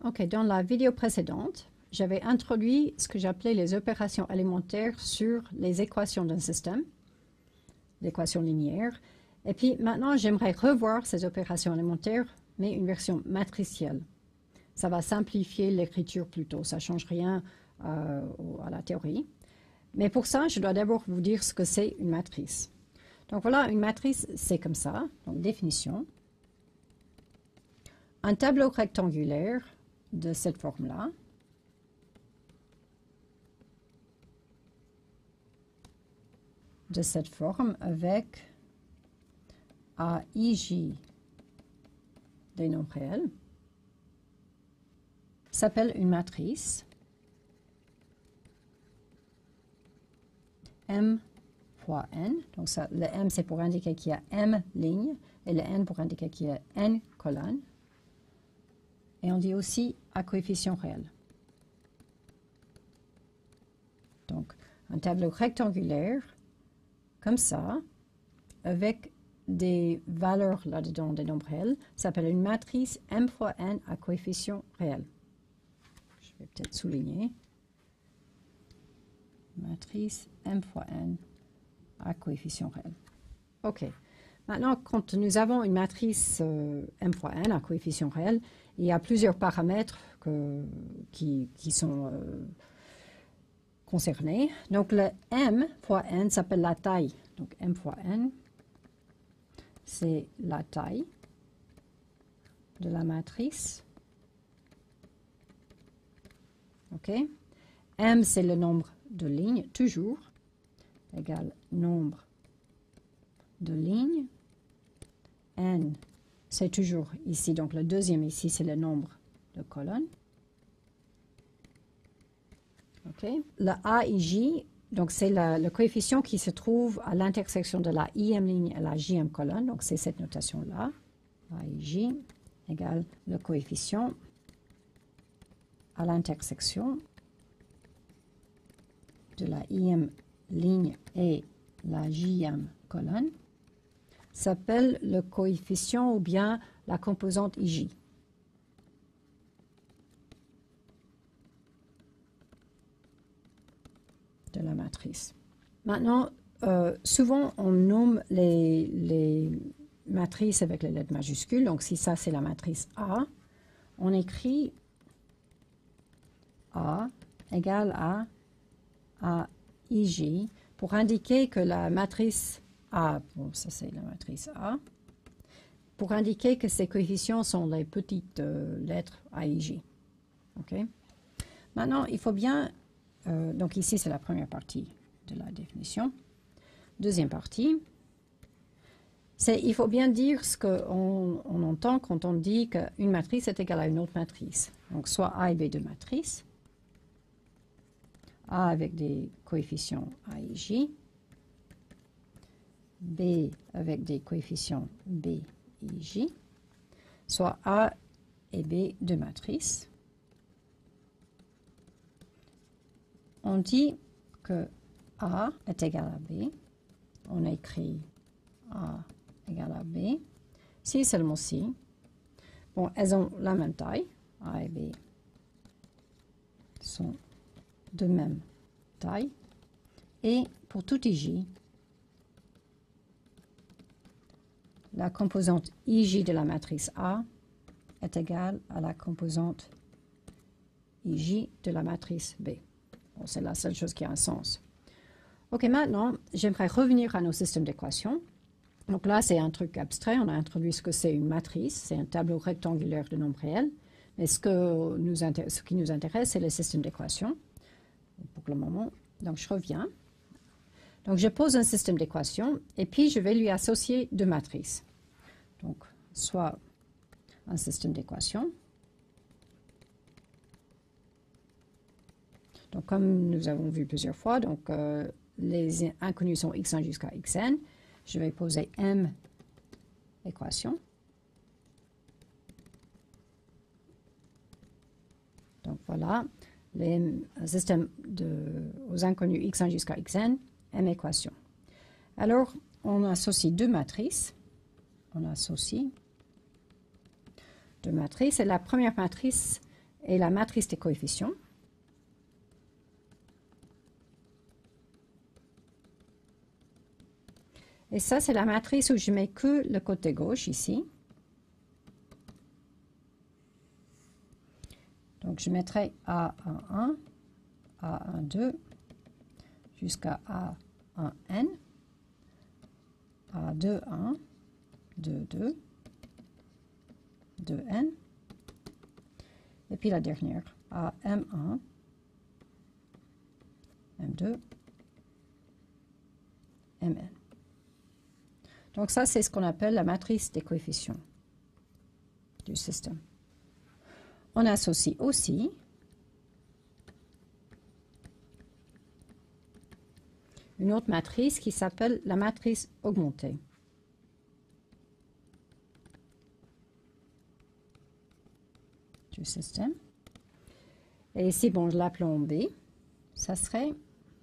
Ok, dans la vidéo précédente, j'avais introduit ce que j'appelais les opérations élémentaires sur les équations d'un système, l'équation linéaire. Et puis maintenant, j'aimerais revoir ces opérations élémentaires, mais une version matricielle. Ça va simplifier l'écriture plutôt, ça ne change rien à la théorie. Mais pour ça, je dois d'abord vous dire ce que c'est une matrice. Donc voilà, une matrice, c'est comme ça. Donc définition. Un tableau rectangulaire de cette forme-là. De cette forme avec AIJ des nombres réels s'appelle une matrice M fois N. Donc ça, le M c'est pour indiquer qu'il y a M lignes et le N pour indiquer qu'il y a N colonnes. Et on dit aussi à coefficient réel. Donc un tableau rectangulaire comme ça, avec des valeurs là-dedans, des nombres réels, s'appelle une matrice M fois N à coefficient réel. Je vais peut-être souligner. Matrice M fois N à coefficient réel. OK. Maintenant, quand nous avons une matrice M fois N à coefficient réel, il y a plusieurs paramètres qui sont concernés. Donc, le M fois N s'appelle la taille. Donc, M fois N, c'est la taille de la matrice. OK. M, c'est le nombre de lignes, toujours, égale nombre de lignes. N, c'est toujours ici, donc le deuxième ici, c'est le nombre de colonnes. OK. Le AIJ, donc c'est le coefficient qui se trouve à l'intersection de la IM ligne et la JM colonne, donc c'est cette notation-là. AIJ égale le coefficient à l'intersection de la IM ligne et la JM colonne, s'appelle le coefficient ou bien la composante IJ. De la matrice. Maintenant, souvent on nomme les matrices avec les lettres majuscules. Donc si ça c'est la matrice A, on écrit A égale à IJ pour indiquer que la matrice A, bon ça c'est la matrice A, pour indiquer que ces coefficients sont les petites lettres AIJ. OK? Maintenant, il faut bien donc ici, c'est la première partie de la définition. Deuxième partie, il faut bien dire ce qu'on entend quand on dit qu'une matrice est égale à une autre matrice. Donc, soit A et B de matrice, A avec des coefficients A et J, B avec des coefficients B et J, soit A et B de matrice. On dit que A est égal à B. On écrit A égale à B. Si seulement si. Bon, elles ont la même taille. A et B sont de même taille. Et pour tout IJ, la composante IJ de la matrice A est égale à la composante IJ de la matrice B. Bon, c'est la seule chose qui a un sens. OK, maintenant, j'aimerais revenir à nos systèmes d'équations. Donc là, c'est un truc abstrait. On a introduit ce que c'est une matrice. C'est un tableau rectangulaire de nombres réels. Mais ce qui nous intéresse, c'est le système d'équations. Pour le moment, donc je reviens. Donc je pose un système d'équations et puis je vais lui associer deux matrices. Donc, soit un système d'équations. Donc, comme nous avons vu plusieurs fois, donc, les inconnus sont x1 jusqu'à xn. Je vais poser m équations. Donc, voilà, les systèmes aux inconnus x1 jusqu'à xn, m équations. Alors, on associe deux matrices. On associe deux matrices. Et la première matrice et la matrice des coefficients. Et ça, c'est la matrice où je mets que le côté gauche ici. Donc, je mettrai A11, A12, jusqu'à A1N, A21, 22, 2N, et puis la dernière, AM1, M2, Mn. Donc ça, c'est ce qu'on appelle la matrice des coefficients du système. On associe aussi une autre matrice qui s'appelle la matrice augmentée. Du système. Et ici, bon, l'appelons B. Ça serait...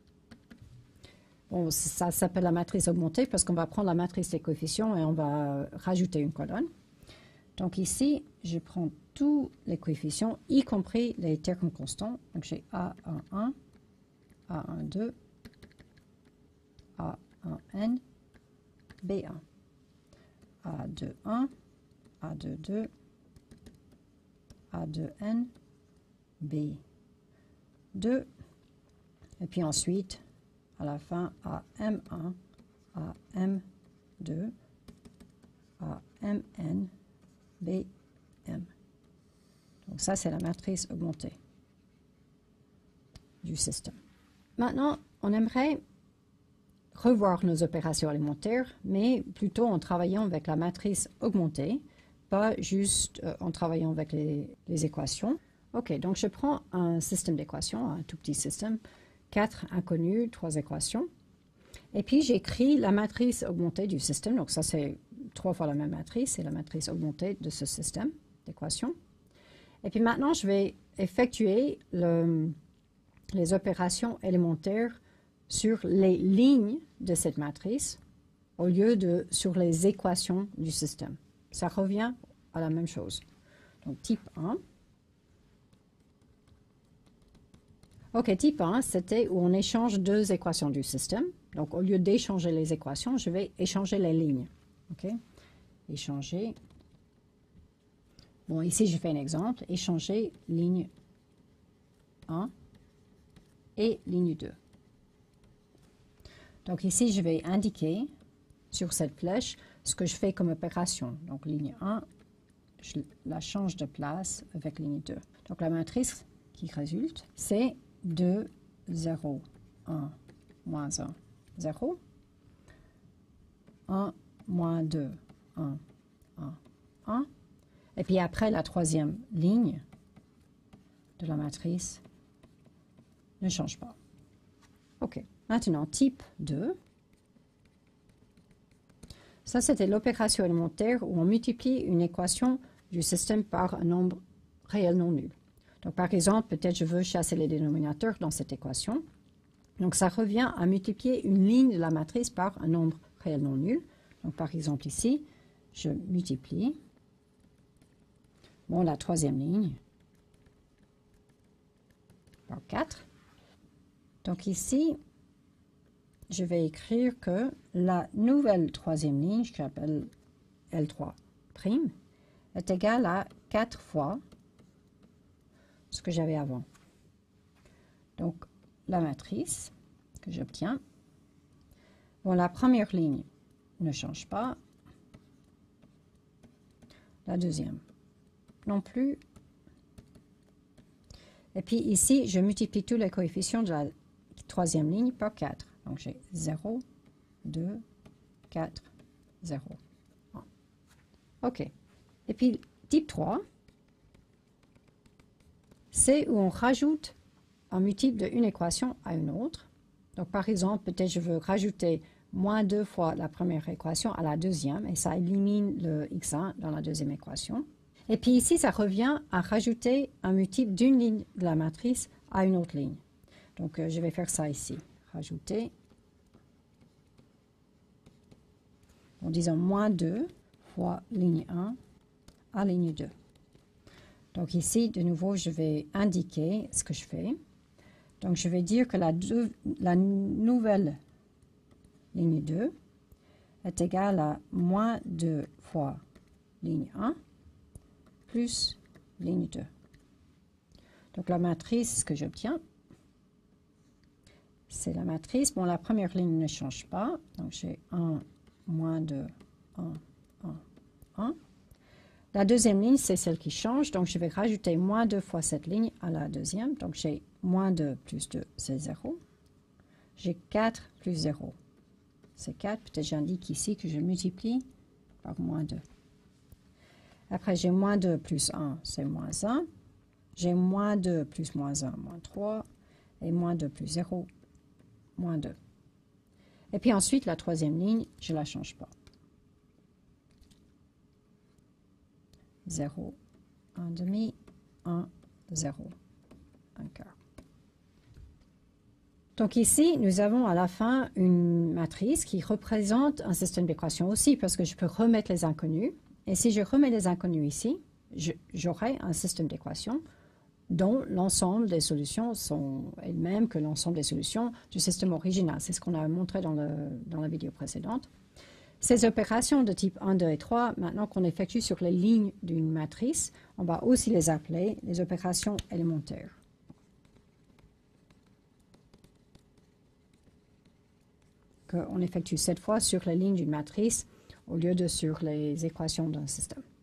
Bon, ça s'appelle la matrice augmentée parce qu'on va prendre la matrice des coefficients et on va rajouter une colonne. Donc ici, je prends tous les coefficients, y compris les termes constants. Donc j'ai A11, A12, A1N, B1, A21, A22, A2N, B2, et puis ensuite, à la fin, AM1, AM2, AMN, BM. Donc ça, c'est la matrice augmentée du système. Maintenant, on aimerait revoir nos opérations élémentaires, mais plutôt en travaillant avec la matrice augmentée, pas juste en travaillant avec les équations. Ok, donc je prends un système d'équations, un tout petit système, 4 inconnus, 3 équations. Et puis j'écris la matrice augmentée du système, donc ça c'est 3 fois la même matrice, c'est la matrice augmentée de ce système d'équations. Et puis maintenant je vais effectuer les opérations élémentaires sur les lignes de cette matrice au lieu de sur les équations du système. Ça revient à la même chose. Donc type 1. Ok, type 1, c'était où on échange deux équations du système. Donc, au lieu d'échanger les équations, je vais échanger les lignes. Ok, échanger. Bon, ici, je fais un exemple. Échanger ligne 1 et ligne 2. Donc, ici, je vais indiquer sur cette flèche ce que je fais comme opération. Donc, ligne 1, je la change de place avec ligne 2. Donc, la matrice qui résulte, c'est 2, 0, 1, moins 1, 0, 1, moins 2, 1, 1, 1. Et puis après, la troisième ligne de la matrice ne change pas. OK. Maintenant, type 2. Ça, c'était l'opération élémentaire où on multiplie une équation du système par un nombre réel non nul. Donc, par exemple, peut-être je veux chasser les dénominateurs dans cette équation. Donc, ça revient à multiplier une ligne de la matrice par un nombre réel non nul. Donc, par exemple, ici, je multiplie la troisième ligne par 4. Donc, ici, je vais écrire que la nouvelle troisième ligne, que j'appelle L3', est égale à 4 fois ce que j'avais avant. Donc, la matrice que j'obtiens, la première ligne ne change pas, la deuxième non plus, et puis ici, je multiplie tous les coefficients de la troisième ligne par 4. Donc, j'ai 0, 2, 4, 0. 1. OK. Et puis, type 3, c'est où on rajoute un multiple d'une équation à une autre. Donc, par exemple, peut-être je veux rajouter moins 2 fois la première équation à la deuxième, et ça élimine le x1 dans la deuxième équation. Et puis ici, ça revient à rajouter un multiple d'une ligne de la matrice à une autre ligne. Donc, je vais faire ça ici. Rajouter, en disant moins 2 fois ligne 1 à ligne 2. Donc ici, de nouveau, je vais indiquer ce que je fais. Donc je vais dire que la nouvelle ligne 2 est égale à moins 2 fois ligne 1 plus ligne 2. Donc la matrice que j'obtiens, c'est la matrice. Bon, la première ligne ne change pas. Donc j'ai 1, moins 2, 1, 1, 1. La deuxième ligne, c'est celle qui change. Donc je vais rajouter moins 2 fois cette ligne à la deuxième. Donc j'ai moins 2 plus 2, c'est 0. J'ai 4 plus 0, c'est 4. Peut-être j'indique ici que je multiplie par moins 2. Après, j'ai moins 2 plus 1, c'est moins 1. J'ai moins 2 plus moins 1, moins 3. Et moins 2 plus 0, moins 2. Et puis ensuite, la troisième ligne, je ne la change pas. 0, 1 demi, 1, 0, 1 quart. Donc ici, nous avons à la fin une matrice qui représente un système d'équations aussi, parce que je peux remettre les inconnus. Et si je remets les inconnus ici, j'aurai un système d'équations dont l'ensemble des solutions est le même que l'ensemble des solutions du système original. C'est ce qu'on a montré dans la vidéo précédente. Ces opérations de type 1, 2 et 3, maintenant qu'on effectue sur les lignes d'une matrice, on va aussi les appeler les opérations élémentaires. Qu'on effectue cette fois sur les lignes d'une matrice au lieu de sur les équations d'un système.